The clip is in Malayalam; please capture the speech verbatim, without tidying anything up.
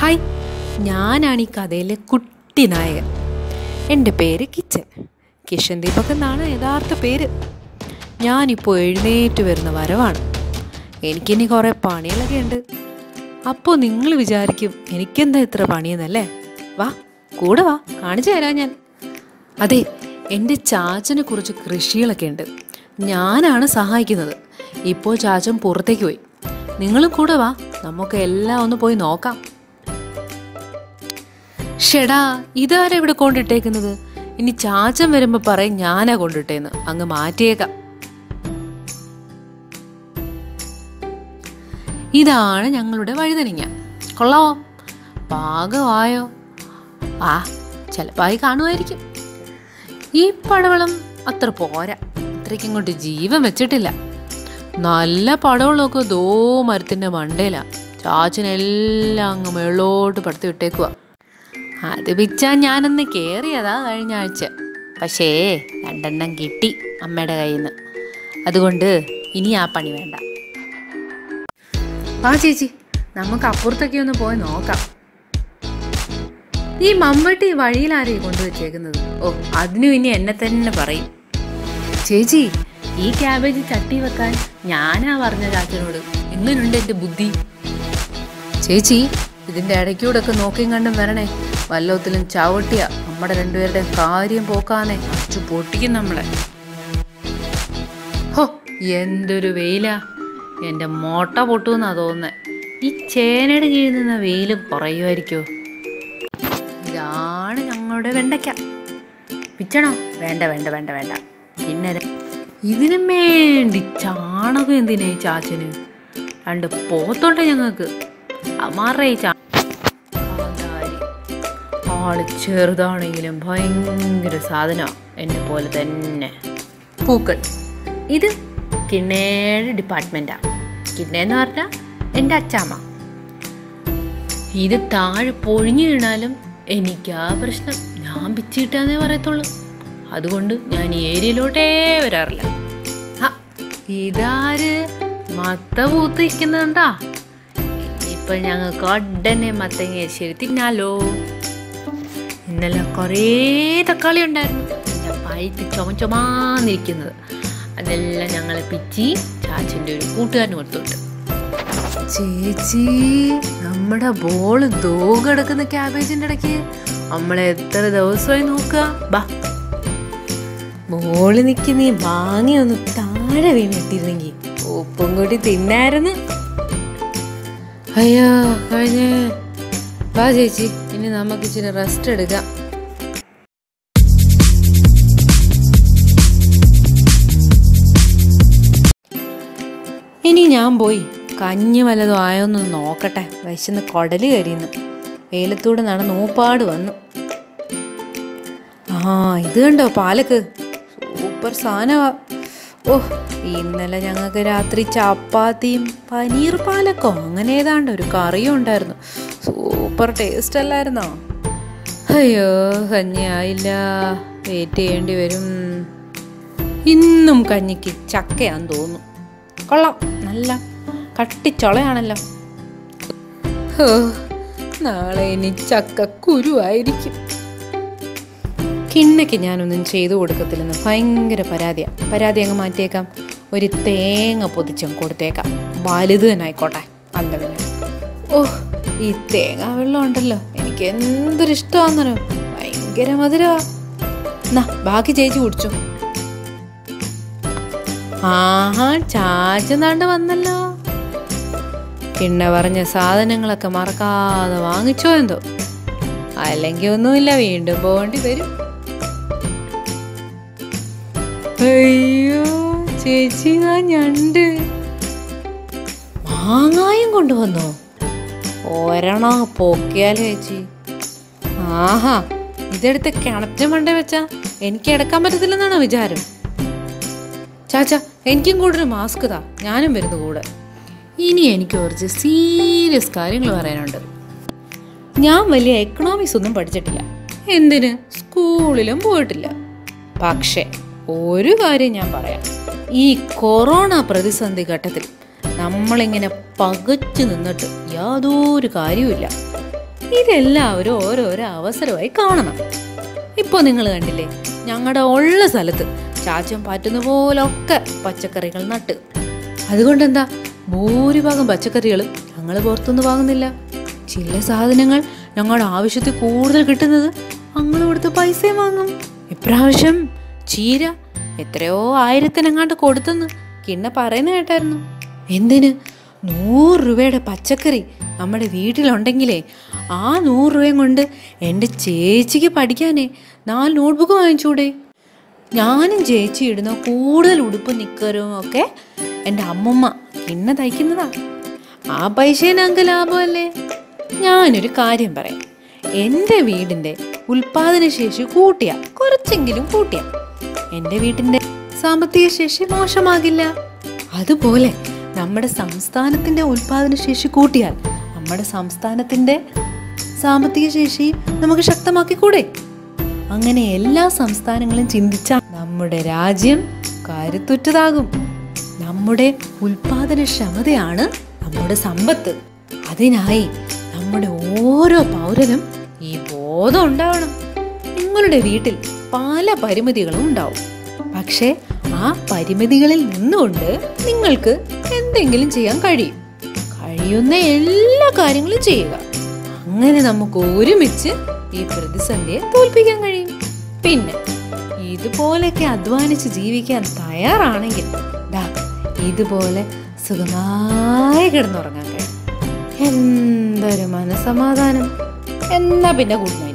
ഹായ്, ഞാനാണ് ഈ കഥയിലെ കുട്ടി നായകൻ. എൻ്റെ പേര് കിച്ചൻ. കിഷൻ ദീപക് എന്നാണ് യഥാർത്ഥ പേര്. ഞാനിപ്പോൾ എഴുന്നേറ്റ് വരുന്ന വരവാണ്. എനിക്കിനി കുറേ പണികളൊക്കെ ഉണ്ട്. അപ്പോൾ നിങ്ങൾ വിചാരിക്കും എനിക്കെന്താ ഇത്ര പണിയെന്നല്ലേ? വാ, കൂടെ വാ, കാണിച്ചു തരാം ഞാൻ. അതെ, എൻ്റെ ചാച്ചനെ കുറിച്ച് കൃഷികളൊക്കെ ഉണ്ട്. ഞാനാണ് സഹായിക്കുന്നത്. ഇപ്പോൾ ചാച്ചൻ പുറത്തേക്ക് പോയി. നിങ്ങളും കൂടെ വാ, നമുക്ക് എല്ലാം ഒന്ന് പോയി നോക്കാം. ഷെടാ, ഇതാരാ ഇവിടെ കൊണ്ടിട്ടേക്കുന്നത്? ഇനി ചാച്ചൻ വരുമ്പോ പറയും ഞാനാ കൊണ്ടിട്ടേന്ന്. അങ്ങ് മാറ്റിയേക്കാം. ഇതാണ് ഞങ്ങളുടെ വഴുതനങ്ങ. കൊള്ളാവോ? പാകമായോ? ആ, ചിലപ്പായി കാണുമായിരിക്കും. ഈ പടവളം അത്ര പോരാ, അത്രയ്ക്ക് ഇങ്ങോട്ട് ജീവൻ വെച്ചിട്ടില്ല. നല്ല പടവളമൊക്കെ ദോ മരത്തിന്റെ മണ്ടയിലാ. ചാച്ചനെല്ലാം അങ്ങ് മേളോട്ട് പടുത്ത് വിട്ടേക്കുക. അത് പിച്ചാൻ ഞാനൊന്ന് കയറിയതാ കഴിഞ്ഞ ആഴ്ച. പക്ഷേ രണ്ടെണ്ണം കിട്ടി അമ്മയുടെ കയ്യിൽ നിന്ന്. അതുകൊണ്ട് ഇനി ആ പണി വേണ്ട. ആ ചേച്ചി, നമുക്ക് അപ്പുറത്തൊക്കെ ഒന്ന് പോയി നോക്കാം. ഈ മമ്മട്ടി വഴിയിലാരെയും കൊണ്ടുവച്ചേക്കുന്നത്? ഓ, അതിനും ഇനി എന്നെ തന്നെ പറയും. ചേച്ചി, ഈ ക്യാബേജ് ചട്ടി വെക്കാൻ ഞാനാ പറഞ്ഞ ചാച്ചനോട്. എങ്ങനെയുണ്ട് എൻ്റെ ബുദ്ധി? ചേച്ചി, ഇതിൻ്റെ ഇടയ്ക്കൂടെ ഒക്കെ നോക്കിയും കണ്ടും വരണേ. വല്ലത്തിലും ചവിട്ടിയ നമ്മുടെ രണ്ടുപേരുടെ കാര്യം പോക്കാന്നേ. അച്ചു പൊട്ടിക്കും നമ്മളെ. ഹോ, എന്തൊരു വെയിലാ! എൻ്റെ മോട്ട പൊട്ടുമെന്നാ തോന്നുന്നത്. ഈ ചേനയുടെ കീഴിൽ നിന്ന വെയിൽ കുറയുമായിരിക്കോ? ഇതാണ് ഞങ്ങളുടെ വെണ്ടയ്ക്ക. പിച്ചണോ? വേണ്ട വേണ്ട വേണ്ട വേണ്ട. പിന്നെ ഇതിനും വേണ്ടി ചാണകം എന്തിനാ ഈ ചാച്ചന്? രണ്ട് പോത്തോട്ടെ ഞങ്ങൾക്ക്. അമാറേ ചാ ആള് ചെറുതാണെങ്കിലും ഭയങ്കര സാധനമാണ്. എന്നെ പോലെ തന്നെ. പൂക്കൾ, ഇത് കിണ്ണയുടെ ഡിപ്പാർട്ട്മെന്റാ. കിണ്ണയെന്ന് പറഞ്ഞാൽ എൻ്റെ അച്ചാമ്മ. ഇത് താഴെ പൊഴിഞ്ഞു വീണാലും എനിക്കാ പ്രശ്നം. ഞാൻ പിച്ചിട്ടാന്നേ പറയത്തുള്ളൂ. അതുകൊണ്ട് ഞാൻ ഈ ഏരിയയിലോട്ടേ വരാറില്ല. ആ, ഇതാര് മത്ത പൂത്തിരിക്കുന്നുണ്ടാ? ഇപ്പൊ ഞങ്ങൾക്ക് ഉടനെ മത്തങ്ങ ശരി തിന്നാലോ. ഇന്നലെ കുറേ തക്കാളി ഉണ്ടായിരുന്നു, പഴുത്ത് ചുമ ചുമാന്നിരിക്കുന്നത്. അതെല്ലാം ഞങ്ങളെ പിച്ചി ചാച്ചൻ്റെ ഒരു കൂട്ടുകാരന് കൊടുത്തോട്ട്. ചേച്ചി, നമ്മുടെ ബോള് ദോ കിടക്കുന്ന ക്യാബേജിന്റെ ഇടയ്ക്ക് നമ്മളെ എത്ര ദിവസമായി നോക്കുക. ബാ, ബോള് നിക്ക്. നീ വാങ്ങി ഒന്ന് താഴെ വീണിട്ടിരുന്നെങ്കിൽ ഉപ്പും കൂടി തിന്നായിരുന്നു. അയ്യോ, കഴിഞ്ഞേ. വാ ചേച്ചി, ഇനി നമുക്ക് ഇച്ചിരി റെസ്റ്റ് എടുക്കാം. ഇനി ഞാൻ പോയി കഞ്ഞി വല്ലതും ആയോന്ന് നോക്കട്ടെ. വിശന്ന് കുടല് കരിയുന്നു. വെയിലത്തൂടെ നടന്ന് ഊപ്പാട് വന്നു. ആ, ഇത് കണ്ടോ പാലക്ക്? സൂപ്പർ സാധനമാ. ഓഹ്, ഇന്നലെ ഞങ്ങൾക്ക് രാത്രി ചപ്പാത്തിയും പനീർ പാലക്കോ അങ്ങനെ ഏതാണ്ട് ഒരു കറിയും ഉണ്ടായിരുന്നു. സൂപ്പർ ടേസ്റ്റ് അല്ലായിരുന്നോ? അയ്യോ, കഞ്ഞി ആയില്ല. വെയിറ്റ് ചെയ്യേണ്ടി വരും. ഇന്നും കഞ്ഞിക്ക് ചക്കയാന്ന് തോന്നുന്നു. കൊള്ളാം, നല്ല കട്ടിച്ചൊളയാണല്ലോ. ഓ, നാളെ ഇനി ചക്കക്കുരുവായിരിക്കും. കിണ്ണയ്ക്ക് ഞാനൊന്നും ചെയ്തു കൊടുക്കത്തില്ലെന്ന് ഭയങ്കര പരാതിയാ. പരാതി അങ്ങ് മാറ്റിയേക്കാം. ഒരു തേങ്ങ പൊതിച്ചും കൊടുത്തേക്കാം. വലുത് തന്നെ ആയിക്കോട്ടെ. അല്ല പിന്നെ, ഓഹ്, ഈ തേങ്ങാ വെള്ളം ഉണ്ടല്ലോ, എനിക്ക് എന്തൊരു ഇഷ്ടമാണെന്നോ. ഭയങ്കര മധുരമാ. എന്നാ ബാക്കി ചേച്ചി കുടിച്ചോ. ആഹാ, ചാച്ചനാണ്ട് വന്നല്ലോ. കിണ്ണ പറഞ്ഞ സാധനങ്ങളൊക്കെ മറക്കാതെ വാങ്ങിച്ചോ എന്തോ. അല്ലെങ്കിൽ ഒന്നുമില്ല, വീണ്ടും പോകേണ്ടി വരും. അയ്യോ ചേച്ചി, ഞാൻ ഞണ്ട് മാങ്ങായും കൊണ്ടുവന്നോ? ഒരെണ്ണ പൊക്കിയാലോ ചേച്ചി? ആഹാ, ഇതെടുത്ത് കിണറ്റിന് മണ്ട വെച്ചാ എനിക്ക് എടുക്കാൻ പറ്റത്തില്ലെന്നാണോ വിചാരം? ചാച്ചാ, എനിക്കും കൂടെ ഒരു മാസ്ക് താ, ഞാനും വരുന്നു കൂടെ. ഇനി എനിക്ക് കുറച്ച് സീരിയസ് കാര്യങ്ങൾ പറയാനുണ്ട്. ഞാൻ വലിയ എക്കണോമിക്സ് ഒന്നും പഠിച്ചിട്ടില്ല. എന്തിന്, സ്കൂളിലും പോയിട്ടില്ല. പക്ഷേ ഒരു കാര്യം ഞാൻ പറയാം. ഈ കൊറോണ പ്രതിസന്ധി ഘട്ടത്തിൽ നമ്മളിങ്ങനെ പകച്ചു നിന്നിട്ട് യാതൊരു കാര്യവുമില്ല. ഇതെല്ലാവരും ഓരോരോ അവസരമായി കാണണം. ഇപ്പോൾ നിങ്ങൾ കണ്ടില്ലേ, ഞങ്ങളുടെ ഉള്ള സ്ഥലത്ത് ചാച്ചൻ പറ്റുന്ന പോലൊക്കെ പച്ചക്കറികൾ നട്ട്. അതുകൊണ്ടെന്താ, ഭൂരിഭാഗം പച്ചക്കറികളും ഞങ്ങൾ പുറത്തുനിന്ന് വാങ്ങുന്നില്ല. ചില സാധനങ്ങൾ ഞങ്ങളുടെ ആവശ്യത്തിൽ കൂടുതൽ കിട്ടുന്നത് ഞങ്ങൾ കൊടുത്ത് പൈസയും വാങ്ങും. ഇപ്രാവശ്യം ചീര എത്രയോ ആയിരത്തിനെങ്ങാണ്ട് കൊടുത്തെന്ന് കിണ്ണ പറയുന്ന കേട്ടായിരുന്നു. എന്തിന്? നൂറ് രൂപയുടെ പച്ചക്കറി നമ്മുടെ വീട്ടിലുണ്ടെങ്കിലേ ആ നൂറ് രൂപയും കൊണ്ട് എൻ്റെ ചേച്ചിക്ക് പഠിക്കാനേ നാല് നോട്ട്ബുക്ക് വാങ്ങിച്ചൂടെ? ഞാനും ചേച്ചി ഇടുന്ന കൂടുതൽ ഉടുപ്പും നിക്കറും ഒക്കെ എൻ്റെ അമ്മമ്മ കിണ്ണ തയ്ക്കുന്നതാ. ആ പൈസ ഞങ്ങൾക്ക് ലാഭമല്ലേ? ഞാനൊരു കാര്യം പറയാം. എൻ്റെ വീടിൻ്റെ ഉൽപാദന ശേഷി കൂട്ടിയ, കുറച്ചെങ്കിലും കൂട്ടിയ, എൻ്റെ വീട്ടിൻ്റെ സാമ്പത്തിക ശേഷി മോശമാകില്ല. അതുപോലെ നമ്മുടെ സംസ്ഥാനത്തിൻ്റെ ഉൽപാദന ശേഷി കൂട്ടിയാൽ നമ്മുടെ സംസ്ഥാനത്തിൻ്റെ സാമ്പത്തിക ശേഷി നമുക്ക് ശക്തമാക്കിക്കൂടെ? അങ്ങനെ എല്ലാ സംസ്ഥാനങ്ങളും ചിന്തിച്ചാൽ നമ്മുടെ രാജ്യം കരുത്തുറ്റതാകും. നമ്മുടെ ഉൽപാദനക്ഷമതയാണ് നമ്മുടെ സമ്പത്ത്. അതിനായി നമ്മുടെ ഓരോ പൗരനും ഈ ബോധം ഉണ്ടാവണം. നിങ്ങളുടെ വീട്ടിൽ പല പരിമിതികളും ഉണ്ടാവും. പക്ഷേ ആ പരിമിതികളിൽ നിന്നുകൊണ്ട് നിങ്ങൾക്ക് എന്തെങ്കിലും ചെയ്യാൻ കഴിയും. കഴിയുന്ന എല്ലാ കാര്യങ്ങളും ചെയ്യുക. അങ്ങനെ നമുക്ക് ഒരുമിച്ച് ഈ പ്രതിസന്ധിയെ തോൽപ്പിക്കാൻ കഴിയും. പിന്നെ ഇതുപോലെയൊക്കെ അധ്വാനിച്ച് ജീവിക്കാൻ തയ്യാറാണെങ്കിൽ ദാ ഇതുപോലെ സുഖമായി കിടന്നുറങ്ങാൻ കഴിയും. എന്തൊരു മനസമാധാനം. എന്നാ പിന്നെ ഗുഡ് നൈറ്റ്.